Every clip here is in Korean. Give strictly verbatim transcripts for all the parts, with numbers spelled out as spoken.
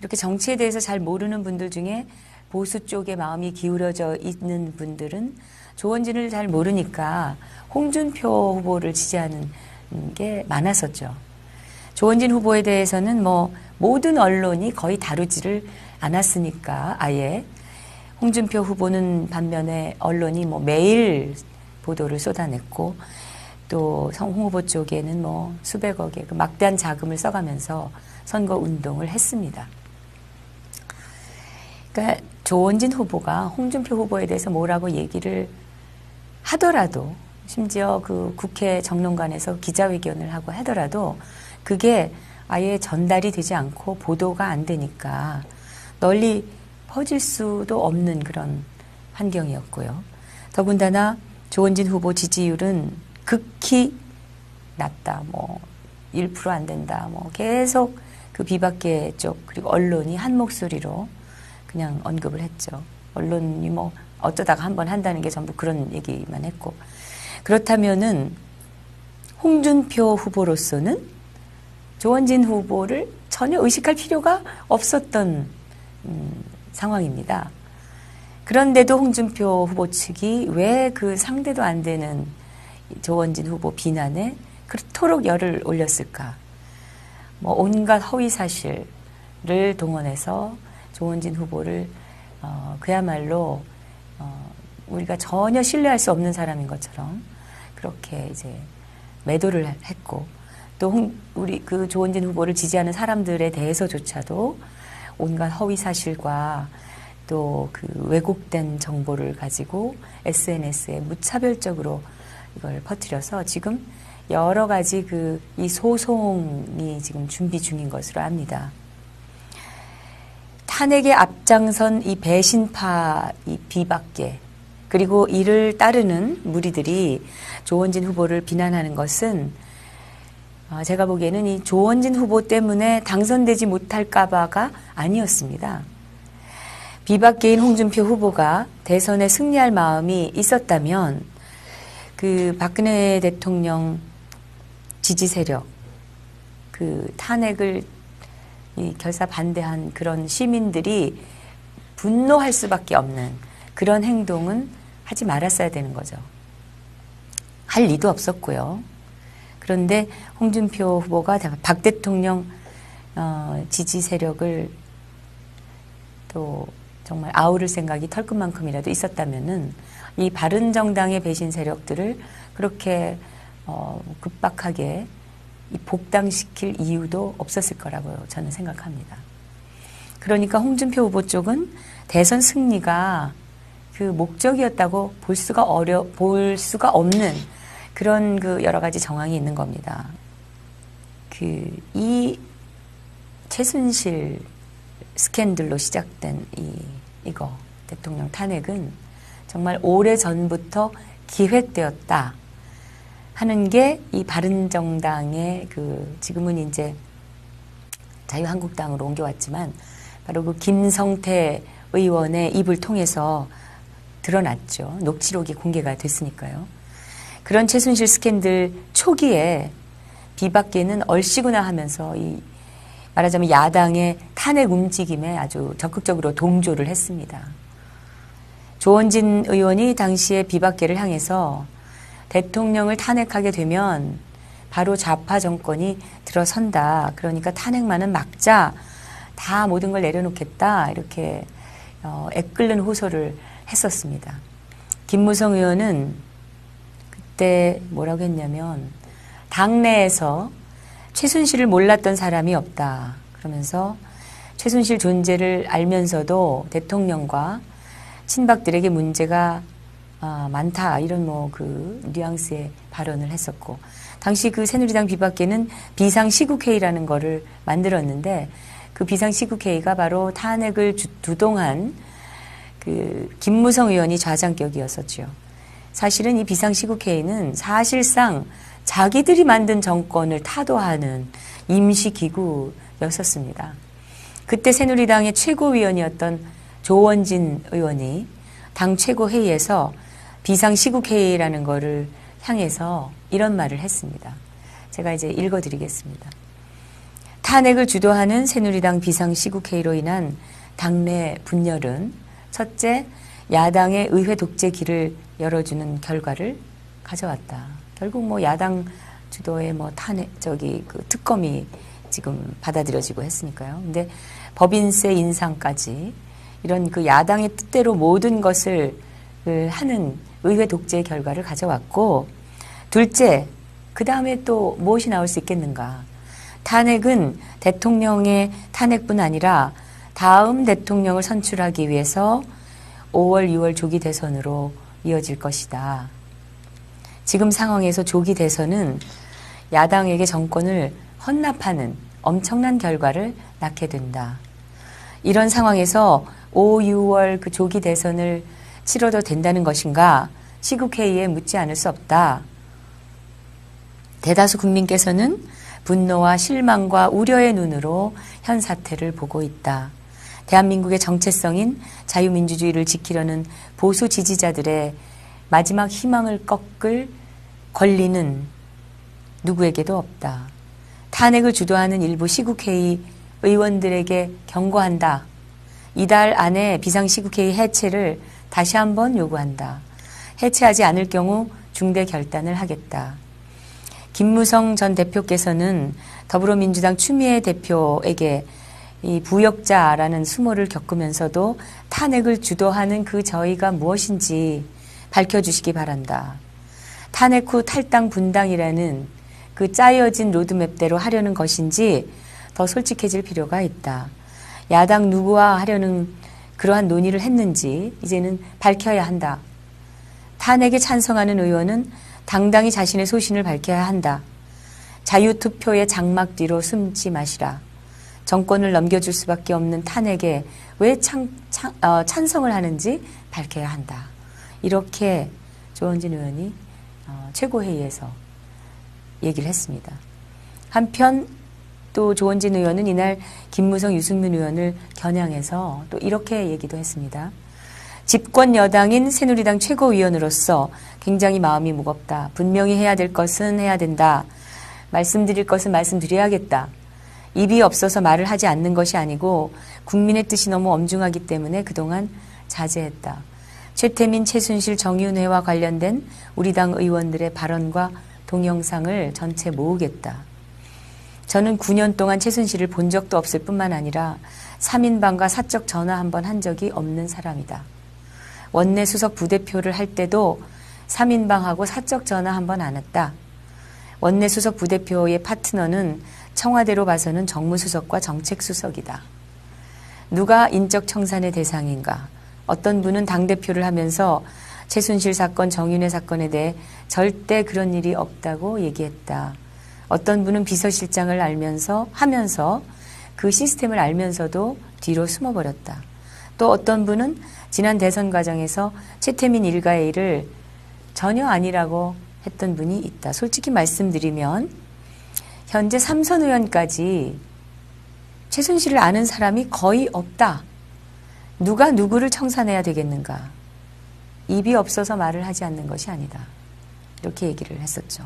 이렇게 정치에 대해서 잘 모르는 분들 중에 보수 쪽에 마음이 기울어져 있는 분들은 조원진을 잘 모르니까 홍준표 후보를 지지하는 게 많았었죠. 조원진 후보에 대해서는 뭐 모든 언론이 거의 다루지를 않았으니까 아예 홍준표 후보는 반면에 언론이 뭐 매일 보도를 쏟아냈고 또 홍 후보 쪽에는 뭐 수백억의 그 막대한 자금을 써가면서 선거 운동을 했습니다. 그러니까 조원진 후보가 홍준표 후보에 대해서 뭐라고 얘기를 하더라도 심지어 그 국회 정론관에서 기자회견을 하고 하더라도 그게 아예 전달이 되지 않고 보도가 안 되니까 널리 퍼질 수도 없는 그런 환경이었고요. 더군다나 조원진 후보 지지율은 극히 낮다. 뭐 일 퍼센트 안 된다. 뭐 계속 그 비박계 쪽 그리고 언론이 한 목소리로 그냥 언급을 했죠. 언론이 뭐 어쩌다가 한번 한다는 게 전부 그런 얘기만 했고. 그렇다면은 홍준표 후보로서는 조원진 후보를 전혀 의식할 필요가 없었던 음, 상황입니다. 그런데도 홍준표 후보 측이 왜 그 상대도 안 되는 조원진 후보 비난에 그토록 열을 올렸을까? 뭐 온갖 허위 사실을 동원해서 조원진 후보를 어, 그야말로 어, 우리가 전혀 신뢰할 수 없는 사람인 것처럼 그렇게 이제 매도를 했고 또 홍, 우리 그 조원진 후보를 지지하는 사람들에 대해서조차도 온갖 허위 사실과 또 그 왜곡된 정보를 가지고 에스엔에스에 무차별적으로 이걸 퍼뜨려서 지금 여러 가지 그 이 소송이 지금 준비 중인 것으로 압니다. 탄핵에 앞장선 이 배신파 이 비박계 그리고 이를 따르는 무리들이 조원진 후보를 비난하는 것은 제가 보기에는 이 조원진 후보 때문에 당선되지 못할까 봐가 아니었습니다. 비박계인 홍준표 후보가 대선에 승리할 마음이 있었다면 그 박근혜 대통령 지지 세력, 그 탄핵을 이 결사 반대한 그런 시민들이 분노할 수밖에 없는 그런 행동은 하지 말았어야 되는 거죠. 할 리도 없었고요. 그런데 홍준표 후보가 박 대통령 어, 지지 세력을 또 정말 아우를 생각이 털끝만큼이라도 있었다면은 이 바른정당의 배신 세력들을 그렇게 어, 급박하게 이 복당시킬 이유도 없었을 거라고 저는 생각합니다. 그러니까 홍준표 후보 쪽은 대선 승리가 그 목적이었다고 볼 수가 어려 볼 수가 없는 그런 그 여러 가지 정황이 있는 겁니다. 그 이 최순실 스캔들로 시작된 이 이거 대통령 탄핵은 정말 오래 전부터 기획되었다 하는 게 이 바른정당의 그 지금은 이제 자유한국당으로 옮겨왔지만 바로 그 김성태 의원의 입을 통해서 드러났죠. 녹취록이 공개가 됐으니까요. 그런 최순실 스캔들 초기에 비박계는 얼씨구나 하면서 이 말하자면 야당의 탄핵 움직임에 아주 적극적으로 동조를 했습니다. 조원진 의원이 당시에 비박계를 향해서 대통령을 탄핵하게 되면 바로 좌파 정권이 들어선다. 그러니까 탄핵만은 막자. 다 모든 걸 내려놓겠다. 이렇게 어, 애끓는 호소를 했었습니다. 김무성 의원은 그때 뭐라고 했냐면 당내에서 최순실을 몰랐던 사람이 없다. 그러면서 최순실 존재를 알면서도 대통령과 친박들에게 문제가 아, 많다. 이런 뭐 그 뉘앙스의 발언을 했었고 당시 그 새누리당 비박계는 비상시국회의라는 거를 만들었는데 그 비상시국회의가 바로 탄핵을 주, 주동한 그 김무성 의원이 좌장격이었었죠. 사실은 이 비상시국회의는 사실상 자기들이 만든 정권을 타도하는 임시기구였었습니다. 그때 새누리당의 최고위원이었던 조원진 의원이 당 최고회의에서 비상시국회의라는 거를 향해서 이런 말을 했습니다. 제가 이제 읽어드리겠습니다. 탄핵을 주도하는 새누리당 비상시국회의로 인한 당내 분열은 첫째, 야당의 의회 독재 길을 열어주는 결과를 가져왔다. 결국 뭐 야당 주도의 뭐 탄핵, 저기 그 특검이 지금 받아들여지고 했으니까요. 근데 법인세 인상까지 이런 그 야당의 뜻대로 모든 것을 하는 의회 독재의 결과를 가져왔고, 둘째, 그 다음에 또 무엇이 나올 수 있겠는가. 탄핵은 대통령의 탄핵뿐 아니라 다음 대통령을 선출하기 위해서 오월, 유월 조기 대선으로 이어질 것이다. 지금 상황에서 조기 대선은 야당에게 정권을 헌납하는 엄청난 결과를 낳게 된다. 이런 상황에서 오, 유월 그 조기 대선을 치러도 된다는 것인가? 시국회의에 묻지 않을 수 없다. 대다수 국민께서는 분노와 실망과 우려의 눈으로 현 사태를 보고 있다. 대한민국의 정체성인 자유민주주의를 지키려는 보수 지지자들의 마지막 희망을 꺾을 권리는 누구에게도 없다. 탄핵을 주도하는 일부 시국회의 의원들에게 경고한다. 이달 안에 비상시국회의 해체를 다시 한번 요구한다. 해체하지 않을 경우 중대 결단을 하겠다. 김무성 전 대표께서는 더불어민주당 추미애 대표에게 이 부역자라는 수모를 겪으면서도 탄핵을 주도하는 그 저희가 무엇인지 밝혀주시기 바란다. 탄핵 후 탈당 분당이라는 그 짜여진 로드맵대로 하려는 것인지 더 솔직해질 필요가 있다. 야당 누구와 하려는 그러한 논의를 했는지 이제는 밝혀야 한다. 탄핵에 찬성하는 의원은 당당히 자신의 소신을 밝혀야 한다. 자유투표의 장막 뒤로 숨지 마시라. 정권을 넘겨줄 수밖에 없는 탄핵에 왜 찬, 찬, 어, 찬성을 하는지 밝혀야 한다. 이렇게 조원진 의원이 어, 최고회의에서 얘기를 했습니다. 한편 또 조원진 의원은 이날 김무성, 유승민 의원을 겨냥해서 또 이렇게 얘기도 했습니다. 집권 여당인 새누리당 최고위원으로서 굉장히 마음이 무겁다. 분명히 해야 될 것은 해야 된다. 말씀드릴 것은 말씀드려야겠다. 입이 없어서 말을 하지 않는 것이 아니고 국민의 뜻이 너무 엄중하기 때문에 그동안 자제했다. 최태민, 최순실, 정윤회와 관련된 우리 당 의원들의 발언과 동영상을 전체 모으겠다. 저는 구 년 동안 최순실을 본 적도 없을 뿐만 아니라 삼 인방과 사적 전화 한 번 한 적이 없는 사람이다. 원내 수석 부대표를 할 때도 삼 인방하고 사적 전화 한 번 안 했다. 원내 수석 부대표의 파트너는 청와대로 봐서는 정무수석과 정책수석이다. 누가 인적 청산의 대상인가? 어떤 분은 당대표를 하면서 최순실 사건, 정윤회 사건에 대해 절대 그런 일이 없다고 얘기했다. 어떤 분은 비서실장을 알면서 하면서 그 시스템을 알면서도 뒤로 숨어버렸다. 또 어떤 분은 지난 대선 과정에서 최태민 일가의 일을 전혀 아니라고 했던 분이 있다. 솔직히 말씀드리면 현재 삼선 의원까지 최순실을 아는 사람이 거의 없다. 누가 누구를 청산해야 되겠는가? 입이 없어서 말을 하지 않는 것이 아니다. 이렇게 얘기를 했었죠.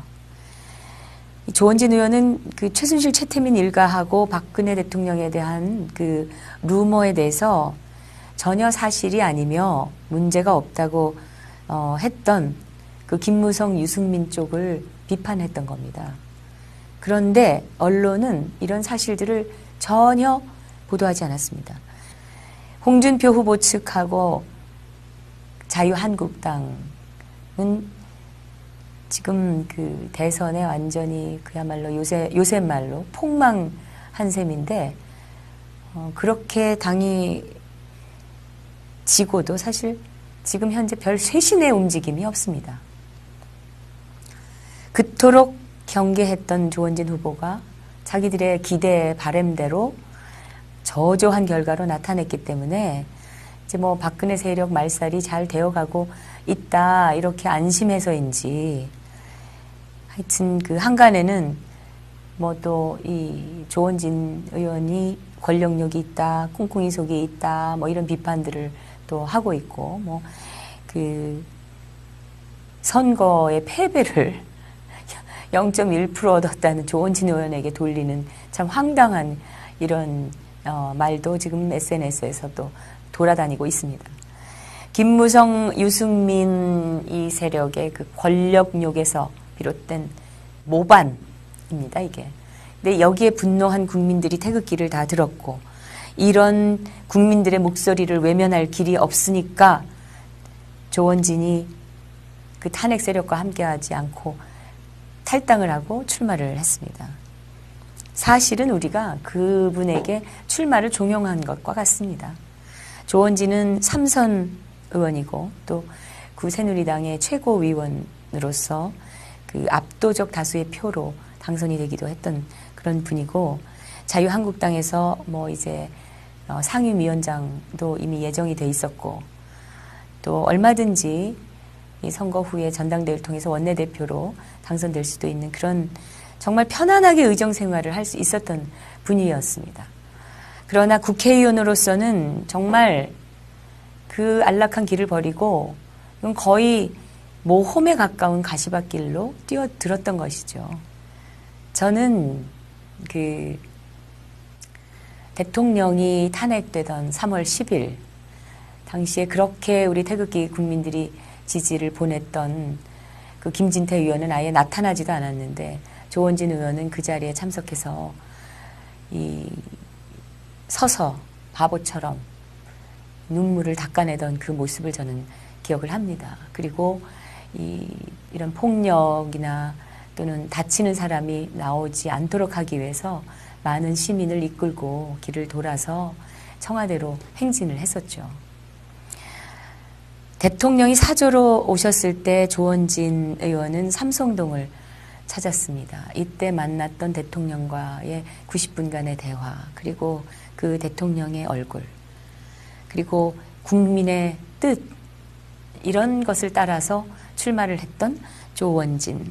조원진 의원은 그 최순실, 최태민 일가하고 박근혜 대통령에 대한 그 루머에 대해서 전혀 사실이 아니며 문제가 없다고 어, 했던 그 김무성, 유승민 쪽을 비판했던 겁니다. 그런데 언론은 이런 사실들을 전혀 보도하지 않았습니다. 홍준표 후보 측하고 자유한국당은 지금 그 대선에 완전히 그야말로 요새, 요새 말로 폭망한 셈인데, 어, 그렇게 당이 지고도 사실 지금 현재 별 쇄신의 움직임이 없습니다. 그토록 경계했던 조원진 후보가 자기들의 기대 바램대로 저조한 결과로 나타냈기 때문에 이제 뭐 박근혜 세력 말살이 잘 되어가고 있다 이렇게 안심해서인지 하여튼 그 한간에는 뭐 또 이 조원진 의원이 권력력이 있다, 콩콩이 속에 있다 뭐 이런 비판들을 또 하고 있고 뭐 그 선거의 패배를 영 점 일 퍼센트 얻었다는 조원진 의원에게 돌리는 참 황당한 이런 어, 말도 지금 에스엔에스에서도 돌아다니고 있습니다. 김무성, 유승민 이 세력의 그 권력욕에서 비롯된 모반입니다, 이게. 근데 여기에 분노한 국민들이 태극기를 다 들었고, 이런 국민들의 목소리를 외면할 길이 없으니까 조원진이 그 탄핵 세력과 함께하지 않고 탈당을 하고 출마를 했습니다. 사실은 우리가 그분에게 출마를 종용한 것과 같습니다. 조원진은 삼선 의원이고 또 그 새누리당의 최고위원으로서 그 압도적 다수의 표로 당선이 되기도 했던 그런 분이고, 자유한국당에서 뭐 이제 상임위원장도 이미 예정이 돼 있었고, 또 얼마든지 이 선거 후에 전당대회를 통해서 원내대표로 당선될 수도 있는 그런 정말 편안하게 의정 생활을 할 수 있었던 분이었습니다. 그러나 국회의원으로서는 정말 그 안락한 길을 버리고 거의 모험에 가까운 가시밭길로 뛰어들었던 것이죠. 저는 그 대통령이 탄핵되던 삼월 십일 당시에 그렇게 우리 태극기 국민들이 지지를 보냈던 그 김진태 의원은 아예 나타나지도 않았는데 조원진 의원은 그 자리에 참석해서 이 서서 바보처럼 눈물을 닦아내던 그 모습을 저는 기억을 합니다. 그리고 이, 이런 폭력이나 또는 다치는 사람이 나오지 않도록 하기 위해서 많은 시민을 이끌고 길을 돌아서 청와대로 행진을 했었죠. 대통령이 사저로 오셨을 때 조원진 의원은 삼성동을 찾았습니다. 이때 만났던 대통령과의 구십 분간의 대화, 그리고 그 대통령의 얼굴, 그리고 국민의 뜻, 이런 것을 따라서 출마를 했던 조원진.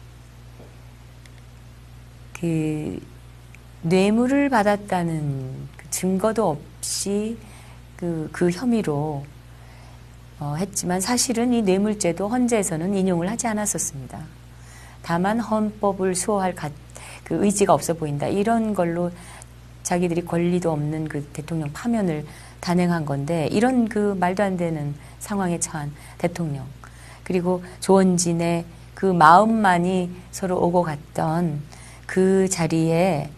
그 뇌물을 받았다는 그 증거도 없이 그, 그 혐의로 어, 했지만 사실은 이 뇌물죄도 헌재에서는 인용을 하지 않았었습니다. 다만 헌법을 수호할 가, 그 의지가 없어 보인다. 이런 걸로 자기들이 권리도 없는 그 대통령 파면을 단행한 건데, 이런 그 말도 안 되는 상황에 처한 대통령, 그리고 조원진의 그 마음만이 서로 오고 갔던 그 자리에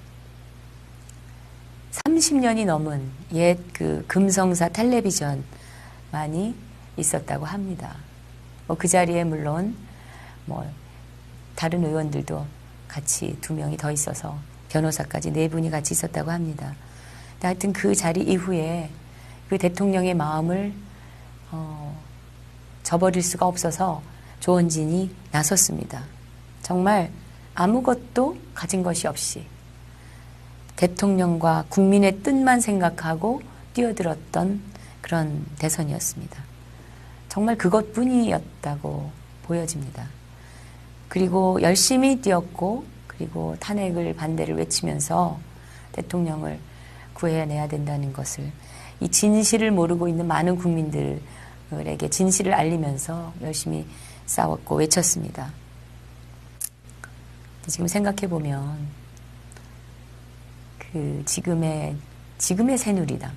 삼십 년이 넘은 옛 그 금성사 텔레비전만이 있었다고 합니다. 뭐 그 자리에 물론 뭐 다른 의원들도 같이 두 명이 더 있어서 변호사까지 네 분이 같이 있었다고 합니다. 근데 하여튼 그 자리 이후에 그 대통령의 마음을 어, 저버릴 수가 없어서 조원진이 나섰습니다. 정말 아무것도 가진 것이 없이 대통령과 국민의 뜻만 생각하고 뛰어들었던 그런 대선이었습니다. 정말 그것뿐이었다고 보여집니다. 그리고 열심히 뛰었고, 그리고 탄핵을 반대를 외치면서 대통령을 구해내야 된다는 것을, 이 진실을 모르고 있는 많은 국민들에게 진실을 알리면서 열심히 싸웠고 외쳤습니다. 지금 생각해보면 그 지금의 지금의 새누리당,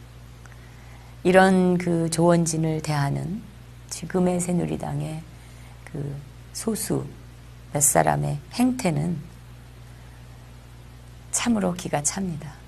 이런 그 조원진을 대하는 지금의 새누리당의 그 소수 몇 사람의 행태는 참으로 기가 찹니다.